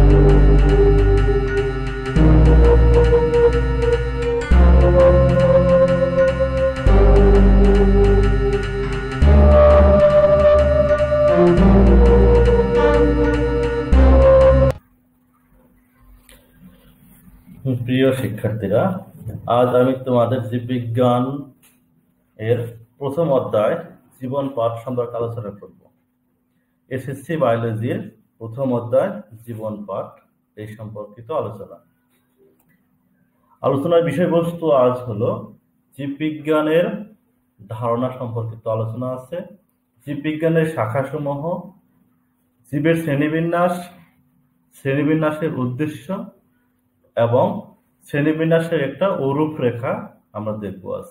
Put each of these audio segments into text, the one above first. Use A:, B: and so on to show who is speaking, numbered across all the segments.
A: প্রিয় শিক্ষার্থীরা, আজ আমি তোমাদের জীববিজ্ঞান এর প্রথম অধ্যায় জীবন পাঠ সম্পর্কে আলোচনা করব। এসএসসি বায়োলজির প্রথম অধ্যায় জীবন পাঠ এই সম্পর্কিত আলোচনার বিষয়বস্তু আজ হলো জীববিজ্ঞানের ধারণা সম্পর্কিত আলোচনা আছে, জীববিজ্ঞানের শাখাসমূহ, জীবের শ্রেণীবিন্যাসের উদ্দেশ্য এবং শ্রেণীবিন্যাসের একটা রূপরেখা আমরা দেখব আজ।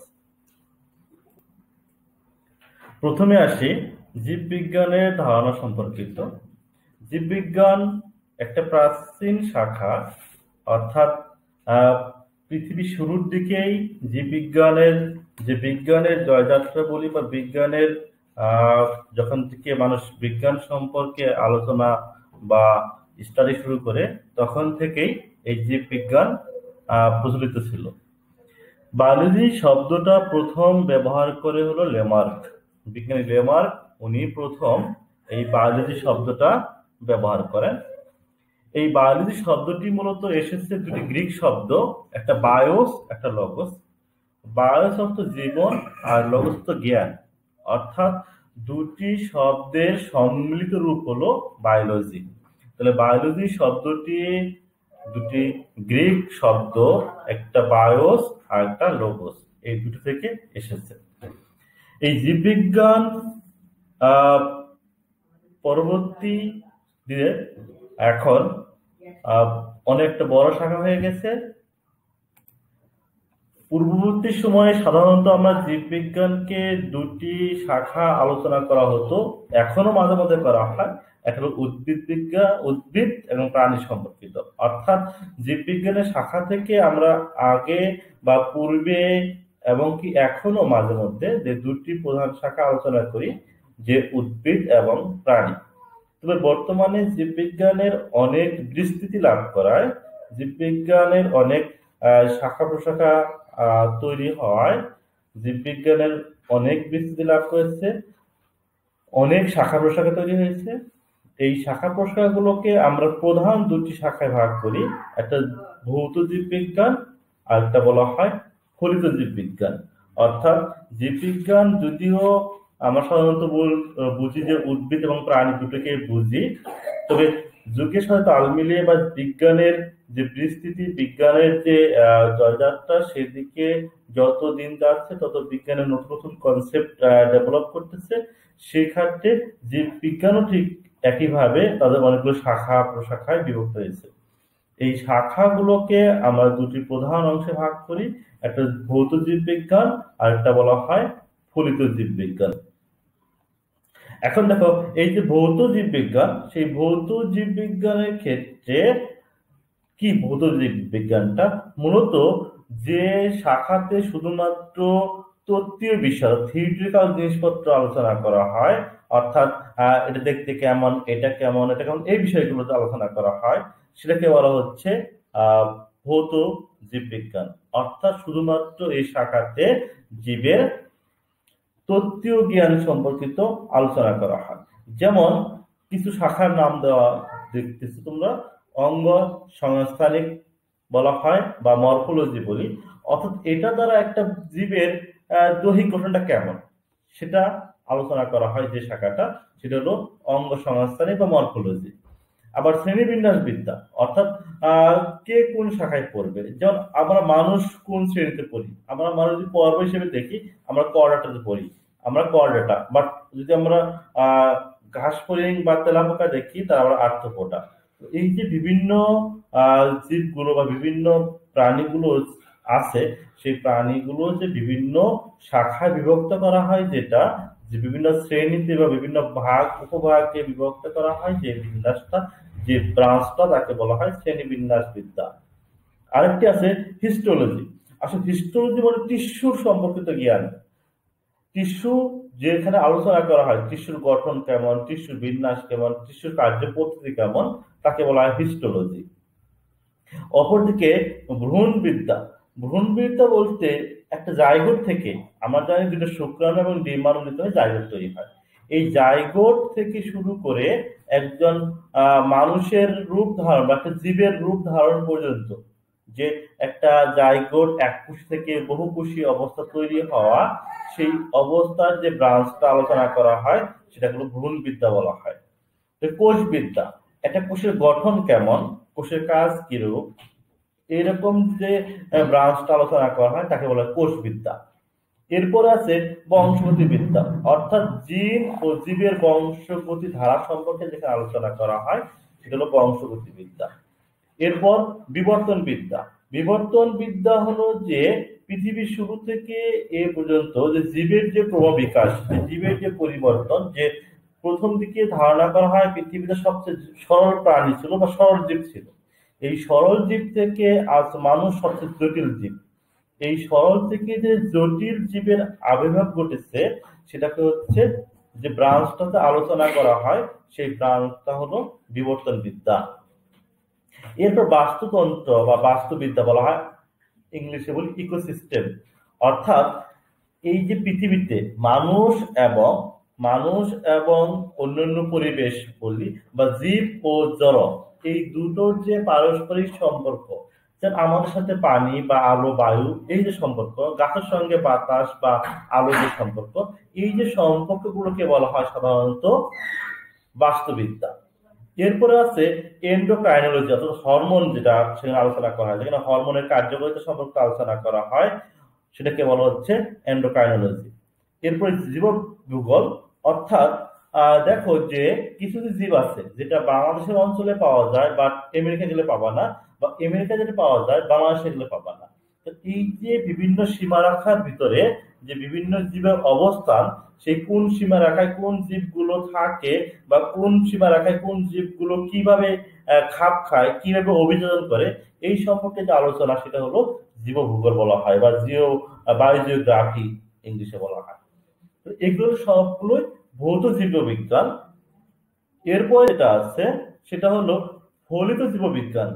A: প্রথমে আসি জীববিজ্ঞানের ধারণা সম্পর্কিত। জীববিজ্ঞান একটা প্রাচীন শাখা, অর্থাৎ পৃথিবীর শুরুর দিকেই বিজ্ঞানের জয়যাত্রা বলি বা বিজ্ঞানের যখন থেকে মানুষ বিজ্ঞান সম্পর্কে আলোচনা বা স্টাডি শুরু করে তখন থেকেই এই জীববিজ্ঞান প্রচলিত ছিল। বায়োলজি শব্দটা প্রথম ব্যবহার করে হলো লেমার্ক, বিজ্ঞানী লেমার্ক। উনি প্রথম এই বায়োলজি শব্দটা ব্যবহার করেন। এই বায়োলজি শব্দটি মূলত এসেছে দুটি গ্রিক শব্দ, একটা বায়োস, একটা লগোস। বায়োস অর্থ জীবন আর লগোস তো জ্ঞান, অর্থাৎ দুটি শব্দের সম্মিলিত রূপ হলো বায়োলজি। তাহলে বায়োলজি শব্দটি দুটি গ্রিক শব্দ, একটা বায়োস আর একটা লগোস, এই দুটো থেকে এসেছে। এই জীববিজ্ঞান পরবর্তী দিনে এখন অনেকটা বড় শাখা হয়ে গেছে। পূর্ববর্তী সময়ে সাধারণত আমরা জীববিজ্ঞানকে দুটি শাখা আলোচনা করা হতো, এখনো মাঝে মাঝে করা হয়। একটা হলো উদ্ভিদ এবং প্রাণী সম্পর্কিত, অর্থাৎ জীববিজ্ঞানের শাখা থেকে আমরা আগে বা পূর্বে এবং কি এখনো মাঝে মধ্যে যে দুটি প্রধান শাখা আলোচনা করি, যে উদ্ভিদ এবং প্রাণী। তবে বর্তমানে জীববিজ্ঞানের অনেক বিস্তৃতি লাভ করায় জীববিজ্ঞানের অনেক শাখা প্রশাখা তৈরি হয়, জীববিজ্ঞানের অনেক বিস্তৃতি লাভ করেছে, অনেক শাখা প্রশাখা তৈরি হয়েছে। এই শাখা প্রশাখাগুলোকে আমরা প্রধান দুটি শাখায় ভাগ করি, একটা ভৌত জীববিজ্ঞান আর একটা বলা হয় ফলিত জীববিজ্ঞান। অর্থাৎ জীববিজ্ঞান যদিও আমরা সাধারণত বুঝি যে উদ্ভিদ এবং প্রাণী দুটোকে বুঝি, তবে যুগের সাথে তাল মিলিয়ে বা বিজ্ঞানের যে বিস্তৃতি, বিজ্ঞানের যে জয়যাত্রা, সেদিকে যত দিন যাচ্ছে তত বিজ্ঞানের নতুন নতুন কনসেপ্ট ডেভেলপ করতেছে। সেই ক্ষেত্রে জীববিজ্ঞানও ঠিক একইভাবে তাদের অনেকগুলো শাখা প্রশাখায় বিভক্ত হয়েছে। এই শাখাগুলোকে আমরা দুটি প্রধান অংশে ভাগ করি, একটা ভৌত জীববিজ্ঞান আর একটা বলা হয় ফলিত জীববিজ্ঞান। এখন দেখো, এই যে ভৌত জীববিজ্ঞান, সেই ভৌত জীববিজ্ঞানের ক্ষেত্রে কি, ভৌত জীববিজ্ঞানটা মূলত যে শাখাতে শুধুমাত্র তত্ত্বীয় বিষয়, থিওরিটিক্যাল জিনিসপত্র আলোচনা করা হয়, অর্থাৎ এটা দেখতে কেমন, এটা কেমন, এটা কেমন, এই বিষয়গুলোতে আলোচনা করা হয়, সেটাকে বলা হচ্ছে ভৌত জীববিজ্ঞান। অর্থাৎ শুধুমাত্র এই শাখাতে জীবের তত্ত্বীয় জ্ঞান সম্পর্কিত আলোচনা করা হয়। যেমন কিছু শাখার নাম দেওয়া দেখতেছো তোমরা, অঙ্গ সংস্থানিক বলা হয় বা মরফোলজি বলি, অর্থাৎ এটা দ্বারা একটা জীবের দৈহিক গঠনটা কেমন সেটা আলোচনা করা হয়। যে শাখাটা, সেটা হলো অঙ্গ সংস্থানিক বা মরফোলজি। আবার শ্রেণীবিন্যাস বিদ্যা, অর্থাৎ কে কোন শাখায় পড়বে। যেমন আমরা মানুষ কোন শ্রেণীতে পড়ি, আমরা মানুষ যদি পর্ব হিসেবে দেখি, আমরা কর্ডাটাতে পড়ি, আমরা কর্ডাটা। বাট যদি আমরা ঘাস ফড়িং বা তেলাপোকা দেখি, তার আমরা আর্থ্রোপোডা। এই যে বিভিন্ন জীবগুলো বা বিভিন্ন প্রাণীগুলো আছে, সেই প্রাণীগুলো যে বিভিন্ন শাখায় বিভক্ত করা হয়, যেটা যে বিভিন্ন শ্রেণীতে বা বিভিন্ন ভাগ উপভাগে বিভক্ত করা হয়, যে বিন্যাসটা, যে ব্রাঞ্চটা, তাকে বলা হয় শ্রেণীবিন্যাস বিদ্যা। আরেকটি আছে হিস্টোলজি। আসলে হিস্টোলজি মানে টিস্যুর সম্পর্কিত জ্ঞান। টিস্যু যেখানে আলোচনা করা হয় টিস্যুর গঠন কেমন, টিস্যুর বিন্যাস কেমন, টিস্যুর কার্যপদ্ধতি কেমন, তাকে বলা হয় হিস্টোলজি। অপরদিকে ভ্রূণবিদ্যা, ভ্রূণবিদ্যা বলতে একটা জাইগোট থেকে, আমরা জানি দুটো শুক্রাণু এবং ডিম্বাণু হয়ে জাইগোট তৈরি হয়। এই জাইগোট থেকে শুরু করে একজন মানুষের রূপ ধারণ বা একটা জীবের রূপ ধারণ পর্যন্ত, যে একটা জাইগোট এককোষী থেকে বহুকোষী অবস্থা তৈরি হওয়া, সেই অবস্থার যে ব্রাঞ্চটা আলোচনা করা হয় সেটা হলো ভ্রূণবিদ্যা বলা হয়। কোষবিদ্যা, একটা কোষের গঠন কেমন, কোষের কাজ কিরূপ, এরকম যে ব্রাঞ্চটা আলোচনা করা হয় তাকে বলা হয় কোষবিদ্যা। এরপরে আছে বংশগতি বিদ্যা, অর্থাৎ জীব ও জীবের বংশগতি ধারা সম্পর্কে যেখানে আলোচনা করা হয় সেটা হলো বংশগতি বিদ্যা। এরপর বিবর্তন বিদ্যা, বিবর্তন বিদ্যা হলো যে পৃথিবীর শুরু থেকে এ পর্যন্ত যে জীবের যে ক্রমবিকাশ, জীবের যে পরিবর্তন, যে প্রথম দিকে ধারণা করা হয় পৃথিবীতে সবচেয়ে সরল প্রাণী ছিল বা সরল জীব ছিল, এই সরল জীব থেকে আজ মানুষ সবচেয়ে জটিল জীব। এই সরল থেকে যে জটিল জীবের আবির্ভাব ঘটেছে সেটাকে হচ্ছে যে ব্রাঞ্চটাতে আলোচনা করা হয়, সেই ব্রাঞ্চটা হলো বিবর্তন বিদ্যা। এরপর বাস্তুতন্ত্র বা বাস্তুবিদ্যা বলা হয়, ইংলিশে বলি ইকোসিস্টেম, অর্থাৎ এই যে পৃথিবীতে মানুষ এবং মানুষ এবং অন্যান্য পরিবেশ বলি বা জীব ও জড়, এই দুটোর যে পারস্পরিক সম্পর্ক, যেমন আমাদের সাথে পানি বা আলো বায়ু এই যে সম্পর্ক, গাছের সঙ্গে বাতাস বা আলো যে সম্পর্ক, এই যে সম্পর্কগুলোকে বলা হয় সাধারণত বাস্তুবিদ্যা। এরপরে আছে এন্ডোক্রাইনোলজি, অর্থাৎ হরমোন, যেটা সেখানে আলোচনা করা হয়, যেখানে হরমোনের কার্যকারিতা সম্পর্কে আলোচনা করা হয় সেটাকে বলা হচ্ছে এন্ডোক্রাইনোলজি। এরপরে জীব ভূগোল, অর্থাৎ দেখো যে কিছু কিছু জীব আছে যেটা বাংলাদেশের অঞ্চলে পাওয়া যায় বাট আমেরিকা গেলে পাবা না, বা আমেরিকা যেটা পাওয়া যায় বাংলাদেশে গেলে পাবা না। তো এই যে বিভিন্ন সীমারেখার ভিতরে যে বিভিন্ন জীবের অবস্থান, সেই কোন সীমারেখায় কোন জীবগুলো থাকে বা কোন সীমারেখায় কোন জীবগুলো কিভাবে খাপ খায়, কিভাবে অভিযোজন করে, এই সম্পর্কে যে আলোচনা সেটা হলো জীবভূগোল বলা হয় বা বায়োজিওগ্রাফি ইংলিশে বলা হয়। তো এগুলো সবগুলোই ভৌত জীববিজ্ঞান। এরপর যেটা আছে সেটা হলো ফলিত জীববিজ্ঞান।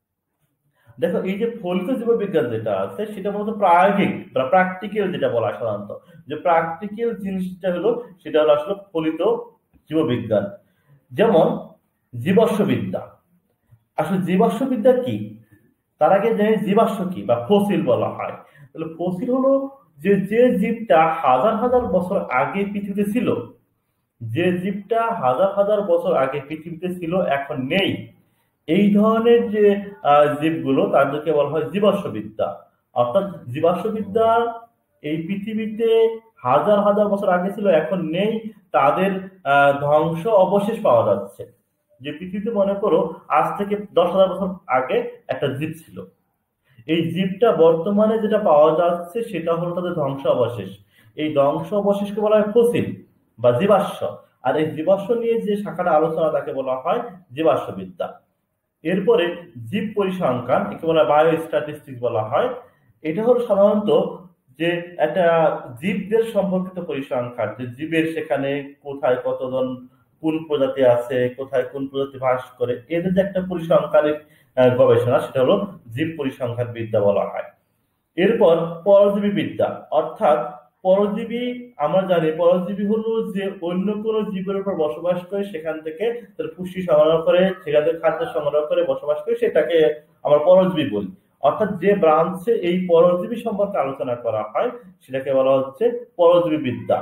A: দেখো এই যে ফলিত জীববিজ্ঞান যেটা আছে সেটা মূলত প্রায়োগিক বা প্র্যাকটিক্যাল, যেটা বলা হয় সাধারণত যে প্র্যাকটিক্যাল জিনিসটা হলো সেটা হলো আসলে ফলিত জীববিজ্ঞান। যেমন জীবাশ্মবিদ্যা, আসলে জীবাশ্মবিদ্যা কি, তার আগে জানি জীবাশ্ম কি বা ফসিল বলা হয়। তাহলে ফসিল হলো যে যে জীবটা হাজার হাজার বছর আগে পৃথিবীতে ছিল, যে জীবটা হাজার হাজার বছর আগে পৃথিবীতে ছিল এখন নেই, এই ধরনের যে জীবগুলো তাদেরকে বলা হয় জীবাশ্মবিদ্যা। অর্থাৎ জীবাশ্মবিদ্যা এই পৃথিবীতে হাজার হাজার বছর আগে ছিল এখন নেই, তাদের ধ্বংস অবশেষ পাওয়া যাচ্ছে। যে পৃথিবীতে মনে করো আজ থেকে 10,000 বছর আগে একটা জীব ছিল, এই জীবটা বর্তমানে যেটা পাওয়া যাচ্ছে সেটা হলো তাদের ধ্বংস অবশেষ। এই ধ্বংস অবশেষকে বলা হয় ফসিল বা জীবাশ্ম। আর এই জীবাশ্ম নিয়ে যে শাখাটা আলোচনা তাকে বলা হয় জীবাশ্মবিদ্যা। এরপরে জীব পরিসংখ্যান, একে বলা হয় বায়ো স্ট্যাটিস্টিক্স বলা হয়। এটা হলো সাধারণত যে একটা জীবদের সম্পর্কিত পরিসংখ্যান, যে জীবের সেখানে কোথায় কতজন কোন প্রজাতি আছে, কোথায় কোন প্রজাতি বাস করে, এদের যে একটা পরিসংখ্যানিক গবেষণা, সেটা হলো জীব পরিসংখ্যান বিদ্যা বলা হয়। এরপর পরজীবী বিদ্যা, অর্থাৎ পরজীবী, আমরা জানি পরজীবী হলো যে অন্য কোনো জীবের উপর বসবাস করে সেখান থেকে তার পুষ্টি সংগ্রহ করে, সেখান থেকে খাদ্য সংগ্রহ করে বসবাস করে, সেটাকে আমরা পরজীবী বলি। অর্থাৎ যে ব্রাঞ্চে এই পরজীবী সম্পর্কে আলোচনা করা হয় সেটাকে বলা হচ্ছে পরজীবী বিদ্যা।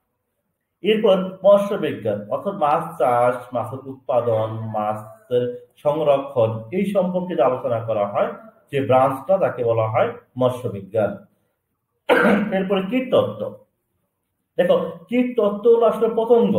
A: এরপর মৎস্য বিজ্ঞান, অর্থাৎ মাছ চাষ, মাছের উৎপাদন, মাছের সংরক্ষণ, এই সম্পর্কে যে আলোচনা করা হয় যে ব্রাঞ্চটা তাকে বলা হয় মৎস্য বিজ্ঞান। এরপরে কীটতত্ত্ব, দেখো কীটতত্ত্ব হলো আসলে পতঙ্গ।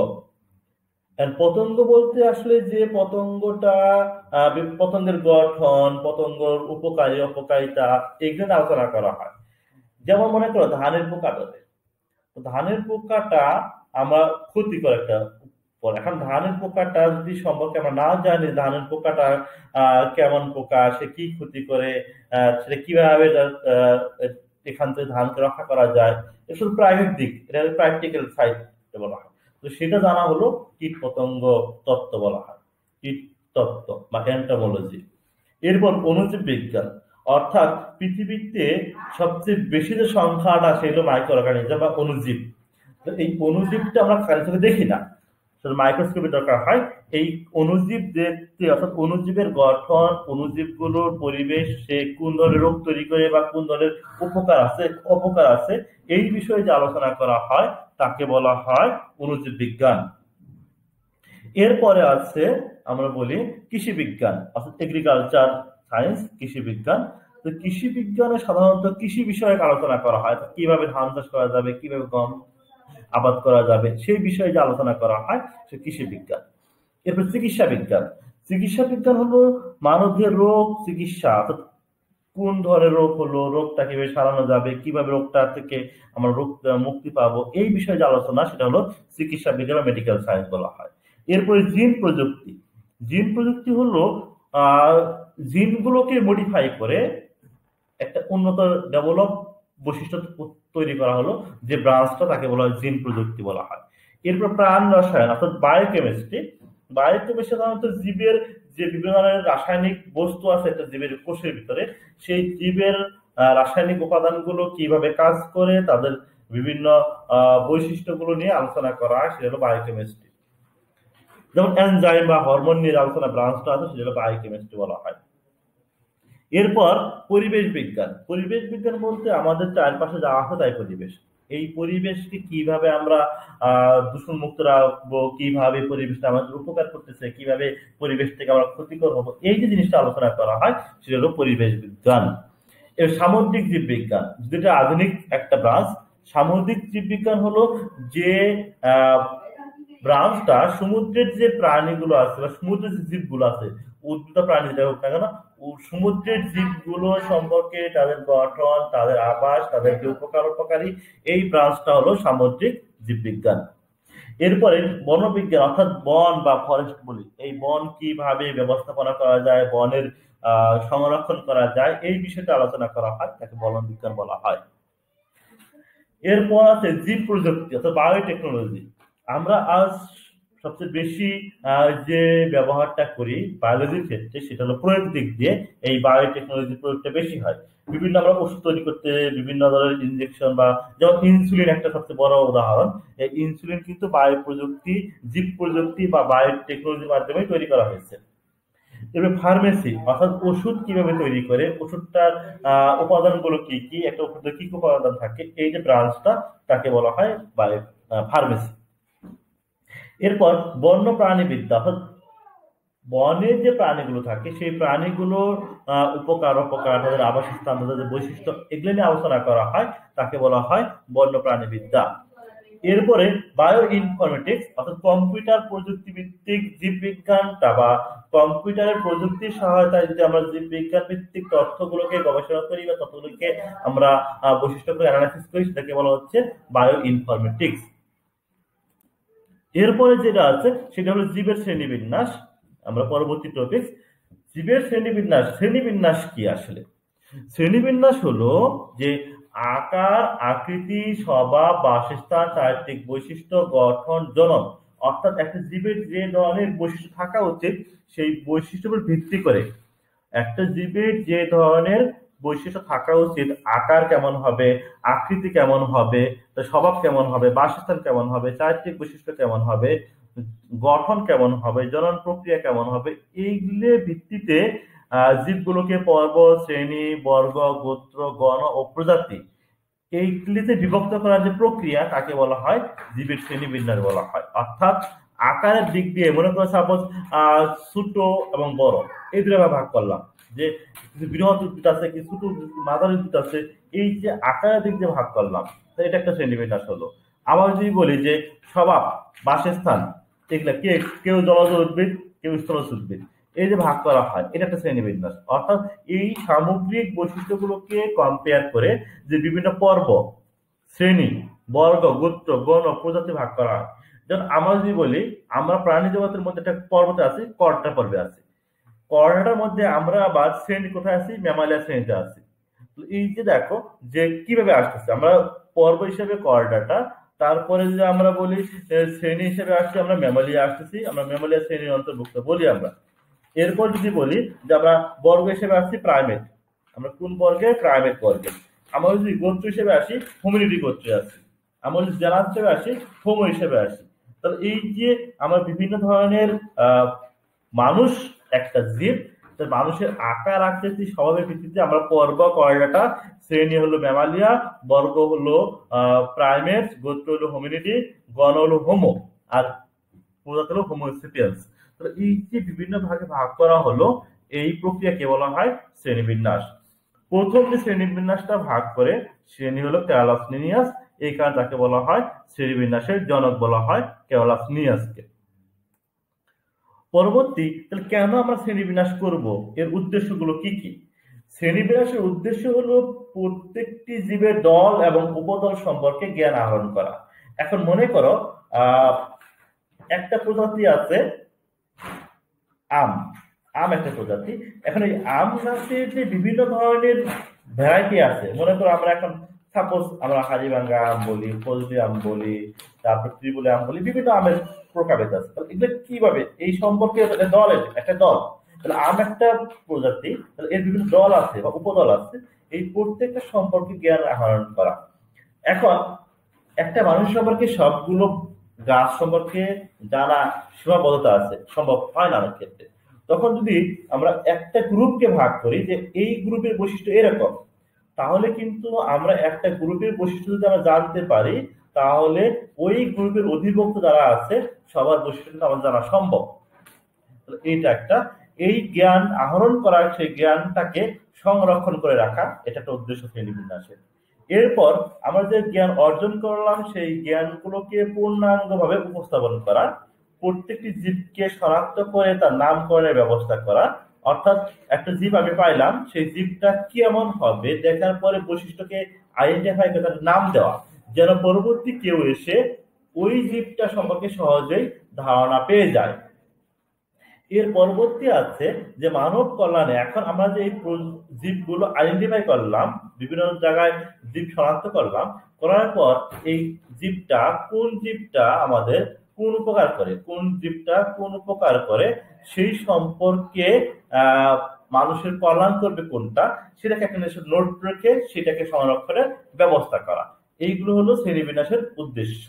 A: পতঙ্গ বলতে আসলে যে পতঙ্গটা পতঙ্গের গঠন, পতঙ্গর উপকারী অপকারিতা, এগুলো নিয়ে আলোচনা করা হয়। যেমন মনে করো ধানের পোকা ধরে, তো ধানের পোকাটা আমরা ক্ষতিকর একটা পর, এখন ধানের পোকাটা যদি সম্পর্কে আমরা না জানি, ধানের পোকাটা কেমন পোকা, সে কি ক্ষতি করে, সেটা কিভাবে এখান থেকে ধানকে রক্ষা করা যায়, এটা শুধু প্রায়োগিক দিক, এটা প্র্যাকটিক্যাল সাইড বলা হয়। তো সেটা জানা হলো কীট পতঙ্গ তত্ত্ব বলা হয়, কীট তত্ত্ব বা এন্টোমোলজি। এরপর অণুজীব বিজ্ঞান, অর্থাৎ পৃথিবীতে সবচেয়ে বেশি যে সংখ্যাটা সেগুলো মাইক্রো অর্গানিজম বা অণুজীব। তো এই অণুজীবটা আমরা খালি চোখে দেখি না, মাইক্রোস্কোপের দরকার হয়। এই অণুজীব দেখতে, অর্থাৎ অণুজীবের গঠন, অণুজীবগুলোর পরিবেশ, সে কোন ধরনের রোগ তৈরি করে বা কোন ধরনের উপকার আছে অপকার আছে, এই বিষয়ে যে আলোচনা করা হয় তাকে বলা হয় অণুজীব বিজ্ঞান। এরপরে আছে আমরা বলি কৃষি বিজ্ঞান, অর্থাৎ এগ্রিকালচার সায়েন্স, কৃষি বিজ্ঞান। তো কৃষি বিজ্ঞানে সাধারণত কৃষি বিষয়ক আলোচনা করা হয়, কিভাবে ধান চাষ করা যাবে, কিভাবে গম আবাদ করা যাবে, সেই বিষয়ে যে আলোচনা করা হয় সে কৃষি বিজ্ঞান। এরপর চিকিৎসা বিজ্ঞান। চিকিৎসা বিজ্ঞান হলো মানবদেহের রোগ চিকিৎসা, অর্থাৎ কোন ধরনের রোগ হলো, রোগটা কিভাবে সারানো যাবে, কিভাবে রোগটা থেকে আমরা রোগ মুক্তি পাবো, এই বিষয়ে যে আলোচনা সেটা হলো চিকিৎসা বিজ্ঞান বা মেডিকেল সায়েন্স বলা হয়। এরপরে জিন প্রযুক্তি। জিন প্রযুক্তি হলো জিনগুলোকে মডিফাই করে একটা উন্নত ডেভেলপ বৈশিষ্ট্য তৈরি করা হলো, যে ব্রাঞ্চটা তাকে বলা হয় জিন প্রযুক্তি বলা হয়। এরপর প্রাণ রসায়ন, অর্থাৎ বায়োকেমিস্ট্রি। বায়োকেমিস্ট্রি সাধারণত জীবের যে বিভিন্ন ধরনের রাসায়নিক বস্তু আছে একটা জীবের কোষের ভিতরে, সেই জীবের রাসায়নিক উপাদানগুলো কিভাবে কাজ করে, তাদের বিভিন্ন বৈশিষ্ট্যগুলো নিয়ে আলোচনা করা হয়, সেটা হলো বায়োকেমিস্ট্রি। যেমন এনজাইম বা হরমোন নিয়ে আলোচনা ব্রাঞ্চটা আছে, সেটা হলো বায়োকেমিস্ট্রি বলা হয়। এরপর পরিবেশ বিজ্ঞান। পরিবেশ বিজ্ঞান বলতে আমাদের চারপাশে যা আছে তাই পরিবেশ। এই পরিবেশকে কিভাবে আমরা দূষণ মুক্ত রাখবো, কিভাবে পরিবেশটা আমাদের উপকার করতেছে, কিভাবে পরিবেশ থেকে আমরা ক্ষতিকর হবো, এই যে জিনিসটা আলোচনা করা হয় সেটা হলো পরিবেশ বিজ্ঞান। এর সামুদ্রিক জীববিজ্ঞান, যেটা আধুনিক একটা ব্রাঞ্চ। সামুদ্রিক জীববিজ্ঞান হলো যে ব্রাঞ্চটা সমুদ্রের যে প্রাণীগুলো আছে বা সমুদ্রের যে জীবগুলো আছে, উদ্ভিদ প্রাণী যেটা হোক না কেন, সমুদ্রের জীবগুলো সম্পর্কে, তাদের গঠন, তাদের আবাস, তাদের যে উপকার উপকারী, এই ব্রাঞ্চটা হলো সামুদ্রিক জীববিজ্ঞান। এরপরে বনবিজ্ঞান, অর্থাৎ বন বা ফরেস্ট বলি, এই বন কিভাবে ব্যবস্থাপনা করা যায়, বনের সংরক্ষণ করা যায়, এই বিষয়টা আলোচনা করা হয়, তাকে বন বিজ্ঞান বলা হয়। এরপর আছে জীব প্রযুক্তি, অর্থাৎ বায়োটেকনোলজি। আমরা আজ সবচেয়ে বেশি যে ব্যবহারটা করি বায়োলজির ক্ষেত্রে সেটা হলো প্রয়োগ দিক দিয়ে, এই বায়োটেকনোলজির প্রয়োগটা বেশি হয়। বিভিন্ন আমরা ওষুধ তৈরি করতে বিভিন্ন ধরনের ইনজেকশন, বা যেমন ইনসুলিন একটা সবচেয়ে বড় উদাহরণ। এই ইনসুলিন কিন্তু বায়ো প্রযুক্তি, জীব প্রযুক্তি বা বায়োটেকনোলজির মাধ্যমে তৈরি করা হয়েছে। এবার ফার্মেসি, অর্থাৎ ওষুধ কিভাবে তৈরি করে, ওষুধটার উপাদানগুলো কি কি, একটা ওষুধের কি কি উপাদান থাকে, এই যে ব্রাঞ্চটা তাকে বলা হয় বায়ো ফার্মেসি। এরপর বন্য প্রাণীবিদ্যা, অর্থাৎ বনের যে প্রাণীগুলো থাকে সেই প্রাণীগুলোর উপকার অপকার, তাদের আবাসস্থান, তাদের বৈশিষ্ট্য, এগুলো নিয়ে আলোচনা করা হয়, তাকে বলা হয় বন্য প্রাণীবিদ্যা। এরপরে বায়ো ইনফরমেটিক্স, অর্থাৎ কম্পিউটার প্রযুক্তি ভিত্তিক জীববিজ্ঞানটা বা কম্পিউটারের প্রযুক্তির সহায়তায় যদি আমরা জীববিজ্ঞান ভিত্তিক তথ্যগুলোকে গবেষণা করি বা তথ্যগুলোকে আমরা বৈশিষ্ট্যগুলো অ্যানালাইসিস করি, সেটাকে বলা হচ্ছে বায়ো ইনফরমেটিক্স। এরপরে যেটা আছে সেটা হলো জীবের শ্রেণীবিন্যাস। আমরা পরবর্তী টপিক, জীবের শ্রেণীবিন্যাস। শ্রেণীবিন্যাস কি আসলে? শ্রেণীবিন্যাস হলো যে আকার, আকৃতি, স্বভাব, বাসস্থান, চারিত্রিক বৈশিষ্ট্য, গঠন, জনন, অর্থাৎ একটা জীবের যে ধরনের বৈশিষ্ট্য থাকা উচিত সেই বৈশিষ্ট্যের উপর ভিত্তি করে একটা জীবের যে ধরনের বৈশিষ্ট্য থাকা উচিত, আকার কেমন হবে, আকৃতি কেমন হবে, তার স্বভাব কেমন হবে, বাসস্থান কেমন হবে, চারিত্রিক বৈশিষ্ট্য কেমন হবে, গঠন কেমন হবে, জনন প্রক্রিয়া কেমন হবে, এইগুলোর ভিত্তিতে জীবগুলোকে পর্ব, শ্রেণী, বর্গ, গোত্র, গণ ও প্রজাতি, এইগুলিতে বিভক্ত করার যে প্রক্রিয়া তাকে বলা হয় জীবের শ্রেণীবিন্যাস বলা হয়। অর্থাৎ আকারের দিক দিয়ে মনে করো সাপোজ ছোট এবং বড় এই দুটো ভাগ করলাম, যে কিছু বৃহৎ উদ্ভিদ আছে, কিছু ছোট মাঝারি উদ্ভিদ আছে, এই যে আকারের দিক দিয়ে ভাগ করলাম, এটা একটা শ্রেণীবিন্যাস হলো। আবার যদি বলি যে স্বভাব, বাসস্থান, এগুলা কেউ জলজ উদ্ভিদ, কেউ স্থলজ উদ্ভিদ, এই যে ভাগ করা হয়, এটা একটা শ্রেণীবিন্যাস। অর্থাৎ এই সামগ্রিক বৈশিষ্ট্যগুলোকে কম্পেয়ার করে যে বিভিন্ন পর্ব, শ্রেণী, বর্গ, গোত্র, গণ, প্রজাতি ভাগ করা হয়। যেমন আমরা যদি বলি আমরা প্রাণী জগতের মধ্যে একটা পর্বতে আছি, কর্টা পর্বে আছি, কর্নাটার মধ্যে আমরা আবার শ্রেণী কোথায় আছি, ম্যামালিয়া শ্রেণীতে আছি। তো এই যে দেখো যে কিভাবে আসতেছে, আমরা পর্ব হিসেবে কর্ডাটা, তারপরে যদি আমরা বলি শ্রেণী হিসেবে আসছি, আমরা ম্যামালিয়া আসতেছি, আমরা ম্যামালিয়া শ্রেণীর অন্তর্ভুক্ত বলি আমরা। এরপর যদি বলি যে আমরা বর্গ হিসেবে আসছি প্রাইমেট, আমরা কোন বর্গে? প্রাইমেট বর্গে। আমরা যদি গোত্র হিসেবে আসি হোমিনিটি গোত্রে আসি, আমরা যদি জেনার হিসেবে আসি হোমো হিসেবে আসি। তাহলে এই যে আমরা বিভিন্ন ধরনের মানুষ একটা জীব, মানুষের আকার আকৃতি স্বভাবের ভিত্তিতে আমরা পর্ব কয়টা, শ্রেণী হলো ম্যামালিয়া, বর্গ হলো প্রাইমেট, গোত্র হলো হোমিনিটি, গণ হলো হোমো, আর প্রজাতি হলো হোমো সেপিয়েন্স। তাহলে এই যে বিভিন্ন ভাগে ভাগ করা হলো, এই প্রক্রিয়াকে বলা হয় শ্রেণীবিন্যাস। প্রথম যে শ্রেণীবিন্যাসটা ভাগ করে শ্রেণী হলো ক্যালাস লিনিয়াস, এই কারণে তাকে বলা হয় শ্রেণীবিন্যাসের জনক বলা হয় ক্যালাস লিনিয়াসকে। পরবর্তী, তাহলে কেন আমরা শ্রেণীবিন্যাস করব, এর উদ্দেশ্যগুলো কি কি? শ্রেণীবিন্যাসের উদ্দেশ্য হলো প্রত্যেকটি জীবের দল এবং উপদল সম্পর্কে জ্ঞান আহরণ করা। এখন মনে করো একটা প্রজাতি আছে আম, আম একটা প্রজাতি। এখন এই আম গাছের যে বিভিন্ন ধরনের ভ্যারাইটি আছে, মনে করো আমরা এখন সাপোজ আমরা হাড়িভাঙ্গা আম বলি, ফজলি আম বলি, তারপর ত্রিপুলি আম বলি, বিভিন্ন আমের প্রকারভেদ আছে। তাহলে এগুলো কিভাবে এই সম্পর্কে দলের একটা দল, তাহলে আম একটা প্রজাতি, তাহলে এর বিভিন্ন দল আছে বা উপদল আছে, এই প্রত্যেকটা সম্পর্কে জ্ঞান আহরণ করা। এখন একটা মানুষ সম্পর্কে সবগুলো গাছ সম্পর্কে জানা সীমাবদ্ধতা আছে, সম্ভব হয় না অনেক ক্ষেত্রে। তখন যদি আমরা একটা গ্রুপকে ভাগ করি যে এই গ্রুপের বৈশিষ্ট্য এরকম, তাহলে কিন্তু আমরা একটা গ্রুপের বৈশিষ্ট্য যদি আমরা জানতে পারি, তাহলে ওই গ্রুপের অধিভুক্ত যারা আছে সবার বৈশিষ্ট্য কিন্তু আমাদের জানা সম্ভব। এইটা একটা, এই জ্ঞান আহরণ করার, সেই জ্ঞানটাকে সংরক্ষণ করে রাখা, এটা একটা উদ্দেশ্য শ্রেণীবিন্যাসের। এরপর আমরা যে জ্ঞান অর্জন করলাম সেই জ্ঞানগুলোকে পূর্ণাঙ্গভাবে উপস্থাপন করা, প্রত্যেকটি জীবকে শনাক্ত করে তার নামকরণের ব্যবস্থা করা। অর্থাৎ একটা জীব আমি পাইলাম, সেই জীবটা কেমন হবে দেখার পরে বৈশিষ্ট্যকে আইডেন্টিফাই করে তার নাম দেওয়া, যেন পরবর্তী কেউ এসে ওই জীবটা সম্পর্কে সহজেই ধারণা পেয়ে যায়। এর পরবর্তী আছে যে মানব কল্যাণে। এখন আমরা যে এই জীবগুলো আইডেন্টিফাই করলাম, বিভিন্ন জায়গায় জীব শনাক্ত করলাম, করার পর এই জীবটা কোন জীবটা আমাদের কোন উপকার করে, কোন জীবটা কোন উপকার করে, সেই সম্পর্কে মানুষের কল্যাণ করবে কোনটা, সেটাকে একটা নোট রেখে সেটাকে সংরক্ষণের ব্যবস্থা করা। এইগুলো হলো শ্রেণীবিন্যাসের উদ্দেশ্য।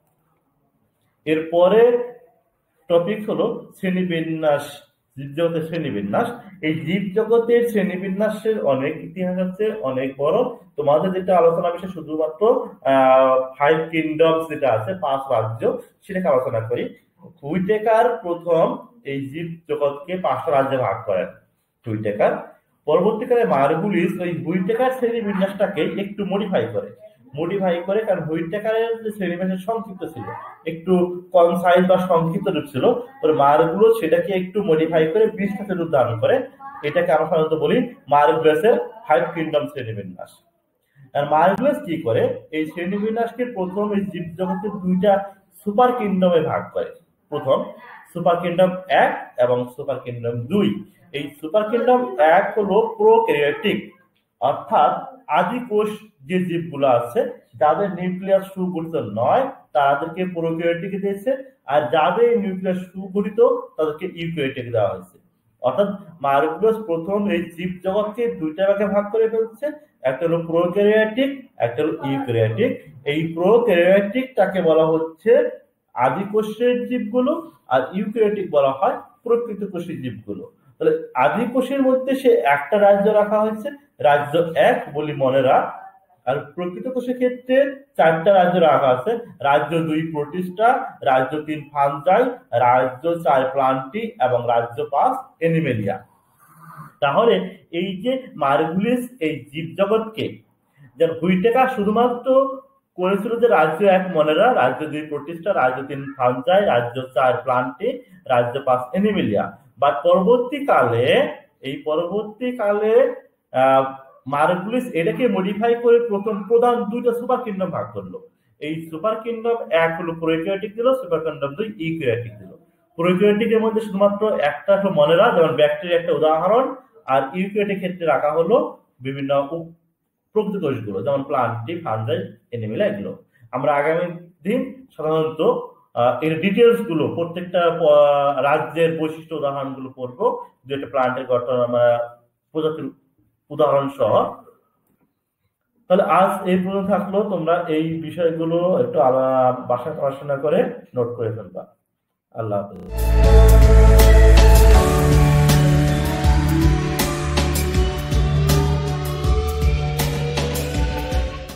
A: এরপরে টপিক হলো শ্রেণীবিন্যাস, জীবজগতের শ্রেণীবিন্যাস। এই জীবজগতের শ্রেণীবিন্যাসের অনেক ইতিহাস আছে, অনেক বড়। তোমাদের যেটা আলোচনা বিষয় শুধুমাত্র 5 কিংডমস যেটা আছে, 5 রাজ্য, সেটাকে আলোচনা করি। হুইটেকার প্রথম এই জীব জগৎকে 5টা রাজ্যে ভাগ করেন হুইটেকার। পরবর্তীকালে মার্গুলিস ওই হুইটেকার শ্রেণীবিন্যাসটাকে একটু মডিফাই করে, কারণ হুইটেকারের যে শ্রেণীবিন্যাস সংক্ষিপ্ত ছিল, একটু কনসাইজ বা সংক্ষিপ্ত রূপ ছিল, তো মার্গুলো সেটাকে একটু মডিফাই করে বিস্তারিত রূপ ধারণ করে। এটাকে আমরা সাধারণত বলি মার্গুলেসের 5 কিংডম শ্রেণীবিন্যাস। আর মার্গুলেস কি করে, এই শ্রেণীবিন্যাসকে প্রথম এই জীব জগতের 2টা সুপার কিংডমে ভাগ করে। প্রথম সুপার কিংডম 1 এবং সুপার কিংডম 2। এই সুপার কিংডম 1 হলো প্রোক্যারিওটিক, অর্থাৎ আদি কোষ যে জীবগুলো আছে যাদের নিউক্লিয়াস সুগঠিত নয় তাদেরকে প্রোক্যারিওটিক দিয়েছে, আর যাদের নিউক্লিয়াস সুগঠিত তাদেরকে ইউক্যারিওটিক দেওয়া হয়েছে। অর্থাৎ মার্গুলেস প্রথম এই জীব জগৎকে 2টা ভাগে ভাগ করে ফেলছে, একটা হলো প্রোক্যারিওটিক, একটা হলো ইউক্যারিওটিক। এই প্রোক্যারিওটিকটাকে বলা হচ্ছে আদি কোষের জীবগুলো, আর ইউক্যারিওটিক বলা হয় প্রকৃত কোষের জীবগুলো। তাহলে আদি কোষের মধ্যে সে একটা রাজ্য রাখা হয়েছে, রাজ্য 1 বলি মনে রাখ। আর প্রকৃত কোষের ক্ষেত্রে 4টা রাজ্য রাখা আছে, রাজ্য 2 প্রোটিস্টা, রাজ্য 3 ফাঞ্জাই, রাজ্য 4 প্লান্টি এবং রাজ্য 5 এনিমেলিয়া। তাহলে এই যে মার্গুলিস এই জীবজগৎকে, যে হুইটেকার শুধুমাত্র করেছিল যে রাজ্য 1 মনেরা, রাজ্য 2 প্রোটিস্টা, রাজ্য 3 ফাঞ্জাই, রাজ্য 4 প্লান্টি, রাজ্য 5 এনিমেলিয়া। বা পরবর্তীকালে মার্গুলিস এটাকে মডিফাই করে প্রধান 2টা সুপার কিংডম ভাগ করলো। এই সুপার কিংডম 1 হলো প্রোক্যারিওটিক দিল, সুপার কিংডম 2 ইউক্যারিওটিক দিল। প্রোক্যারিওটিকের মধ্যে শুধুমাত্র একটা হলো মনেরা, যেমন ব্যাকটেরিয়া একটা উদাহরণ, আর ইউক্যারিওটিক ক্ষেত্রে রাখা হলো বিভিন্ন প্রকৃত কোষগুলো, যেমন প্লান্টি, ফাঞ্জাই, এনিমেলিয়া, এগুলো। আমরা আগামী দিন সাধারণত এর ডিটেলস গুলো প্রত্যেকটা রাজ্যের বৈশিষ্ট্য উদাহরণগুলো পড়বো, যেটা প্লান্টের গঠন আমরা প্রজাতির উদাহরণ সহ। তাহলে আজ এই পর্যন্ত থাকলো, তোমরা এই বিষয়গুলো একটু বাসায় পড়াশোনা করে নোট করে ফেলবা। আল্লাহ হাফেজ।